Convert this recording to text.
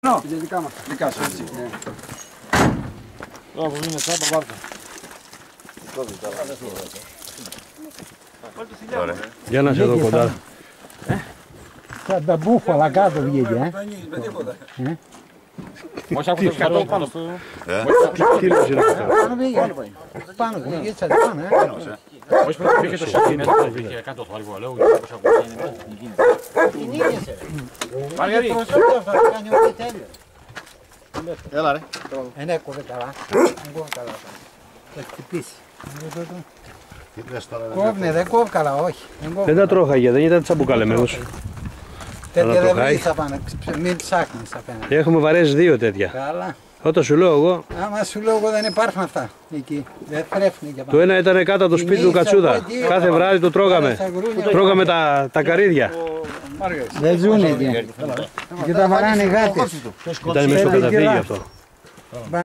πάνω. Είναι δικά μας. Δικά σου, έτσι. Τώρα που είναι τσάμπα, πάρτε. Για να σε δω κοντά. Σαν τα μπούφαλα κάτω βγήκε, Όχι από το σκατό πάνω. Τι λες είναι αυτό. Πάνω πήγε. Πάνω πήγε, έτσι πάνω, Όχι πρώτα πήγε το σακί μέσα, πήγε κάτω το αργό, λέω, γιατί πώς ακούγεται. Την ίδιασε. Μαργαρί. Θα κάνει ό,τι θέλει. Έλα ρε. Ναι, κόβε καλά. Κόβε καλά. Θα χτυπήσει. Κόβνε, δεν κόβει καλά, όχι. Δεν τα τρώχαγε, δεν ήταν τσαμπουκαλεμένος. Τέτοια δεν βρεις απάνω, μην ψάχνεις απέναντι. Έχουμε βαρέσει 2 τέτοια. Καλά. Όταν σου λέω εγώ, Άμα σου λέω εγώ δεν υπάρχουν αυτά εκεί. Δεν φρέφνει και πάνω. το ένα ήταν κάτω από το σπίτι του Κατσούδα. Κάθε βράδυ το τρώγαμε. Τρώγαμε τα καρύδια. Δεν ζουνε εκεί. Και τα βαράνε γάτες. Ήταν μέσα στο καταφύγιο αυτό.